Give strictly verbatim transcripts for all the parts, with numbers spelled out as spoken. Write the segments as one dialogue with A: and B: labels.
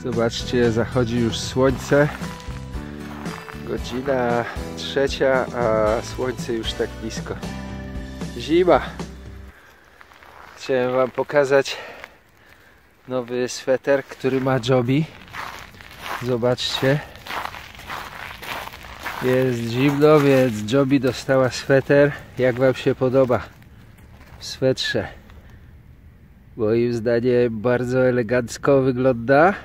A: Zobaczcie, zachodzi już słońce. Godzina trzecia, a słońce już tak nisko. Zima. Chciałem wam pokazać nowy sweter, który ma Jobi. Zobaczcie. Jest zimno, więc Jobi dostała sweter. Jak wam się podoba w swetrze? Moim zdaniem bardzo elegancko wygląda.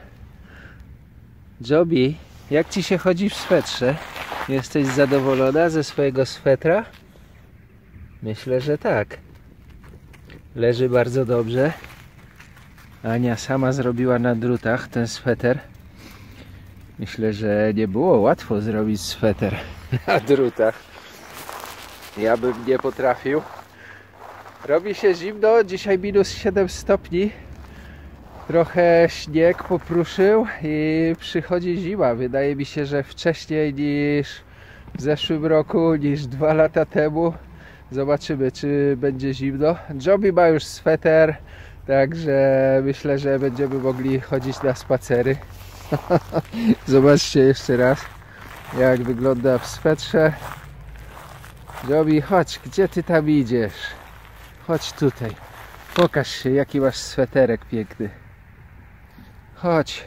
A: Jobi, jak ci się chodzi w swetrze? Jesteś zadowolona ze swojego swetra? Myślę, że tak. Leży bardzo dobrze. Ania sama zrobiła na drutach ten sweter. Myślę, że nie było łatwo zrobić sweter na drutach. Ja bym nie potrafił. Robi się zimno, dzisiaj minus siedem stopni. Trochę śnieg popruszył i przychodzi zima. Wydaje mi się, że wcześniej niż w zeszłym roku, niż dwa lata temu. Zobaczymy, czy będzie zimno. Jobi ma już sweter, także myślę, że będziemy mogli chodzić na spacery. Zobaczcie jeszcze raz, jak wygląda w swetrze. Jobi, chodź, gdzie ty tam idziesz? Chodź tutaj. Pokaż się, jaki masz sweterek piękny. Chodź.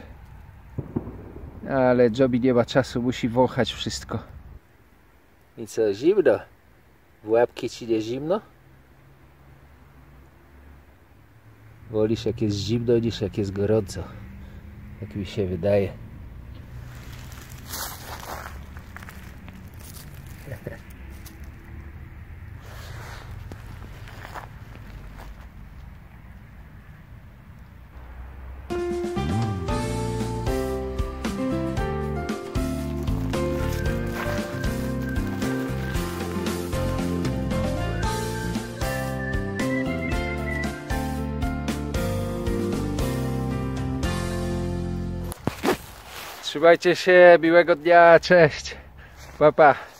A: Ale Jobi nie ma czasu, musi wąchać wszystko. I co, zimno? W łapki ci nie zimno? Wolisz jak jest zimno niż jak jest gorąco. Tak mi się wydaje. Trzymajcie się, miłego dnia, cześć, pa pa.